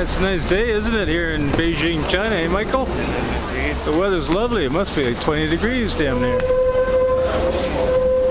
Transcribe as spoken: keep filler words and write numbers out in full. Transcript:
Yeah, it's a nice day, isn't it, here in Beijing, China, eh, Michael? It is indeed. The weather's lovely. It must be like twenty degrees down there.